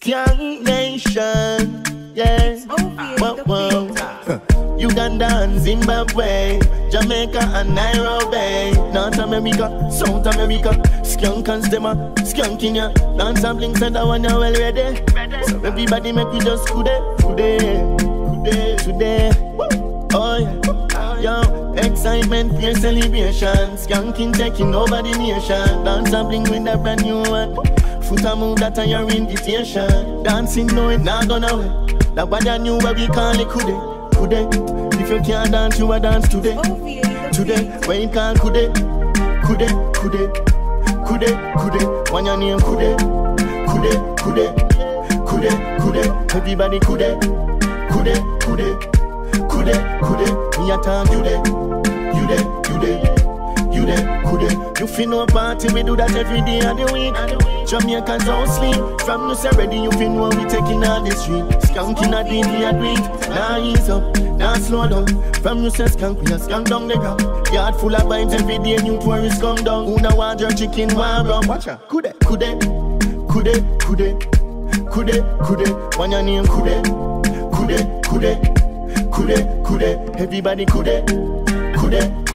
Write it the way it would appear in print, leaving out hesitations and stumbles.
Skank Nation, yeah. Whoa. Uganda and Zimbabwe, Jamaica and Nairobi, North America, South America, Skank and Stemma, Skanking ya. Dance and Blink said that one you well ready. So everybody make we just today. Oh yeah, yo, excitement, pure celebration. Skanking taking over the nation. Dance and Blink with a brand new one. Foot a move that on your invitation. Dancing no it not gonna wait. That what I knew where we call it kude. If you can't dance, you a dance today. When you can't kude. When your name kude. Everybody kude. Me a time you there, kude. You feel no party, we do that every day of the week. Jamaicans don't sleep. From you say ready, you feel no we taking on the street. Skanking a deal, we a do it. Now ease up, now slow down. From you say skank, we a skank down the ground. Yard full of vibes every day, new tourists come down. Who now want your chicken, one rum? Watch out, kude. When your name kude. Everybody kude.